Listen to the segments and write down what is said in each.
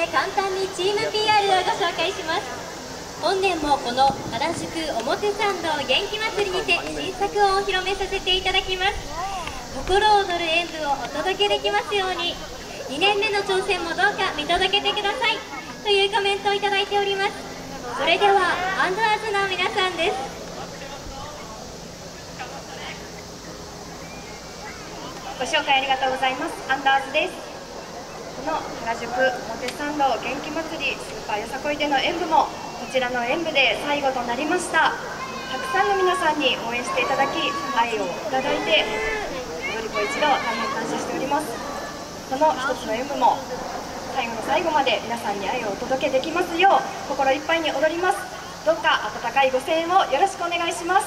で簡単にチーム PR をご紹介します。本年もこの原宿表参道元気祭りにて新作をお披露目させていただきます。心躍る演舞をお届けできますように、2年目の挑戦もどうか見届けてくださいというコメントをいただいております。それではアンドアーズの皆さんです。 ご紹介ありがとうございます。アンダーズです。この原宿表参道元気祭りスーパーよさこいでの演舞もこちらの演舞で最後となりました。たくさんの皆さんに応援していただき、愛をいただいて踊り子一同大変感謝しております。この一つの演舞も最後の最後まで皆さんに愛をお届けできますよう心いっぱいに踊ります。どうか温かいご声援をよろしくお願いします。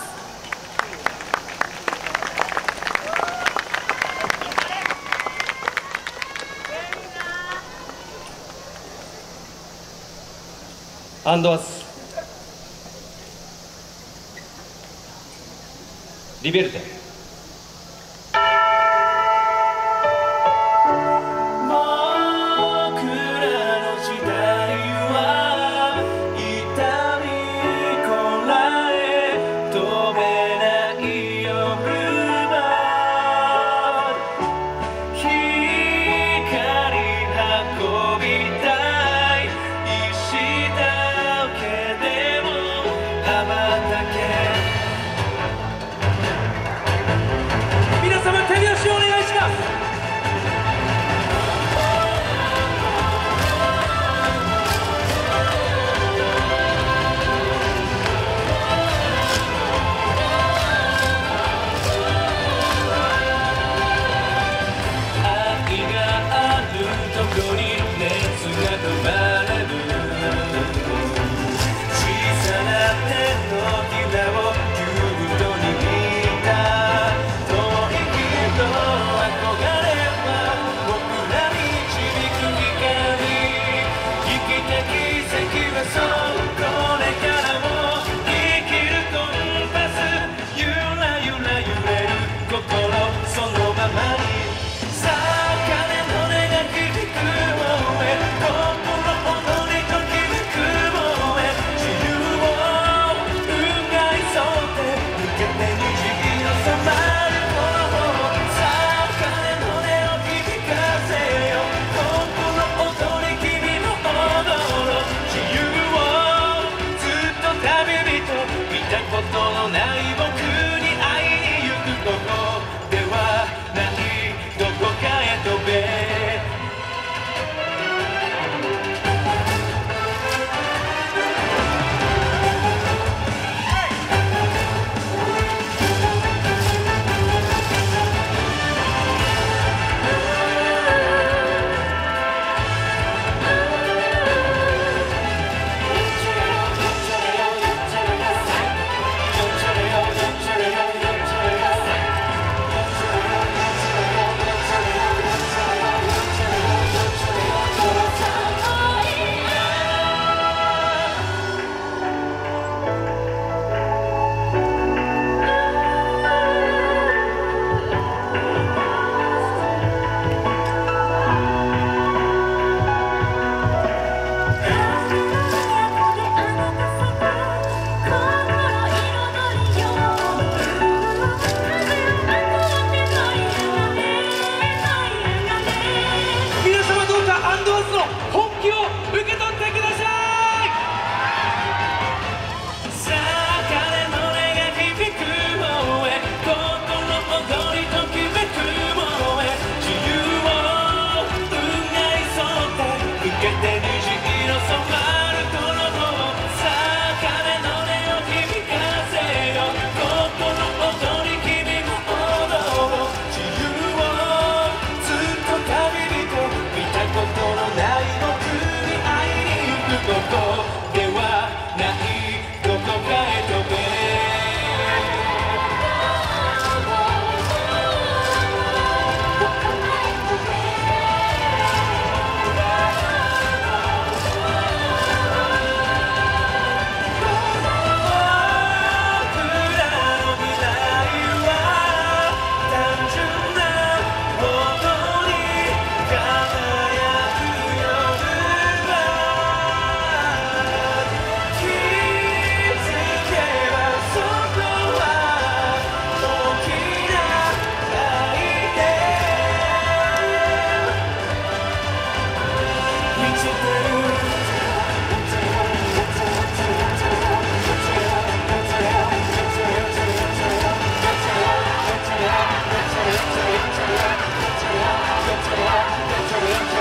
アンドアズリベルテ。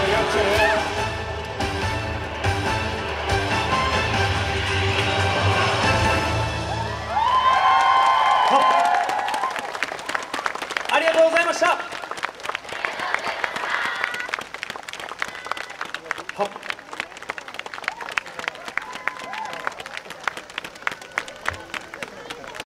やって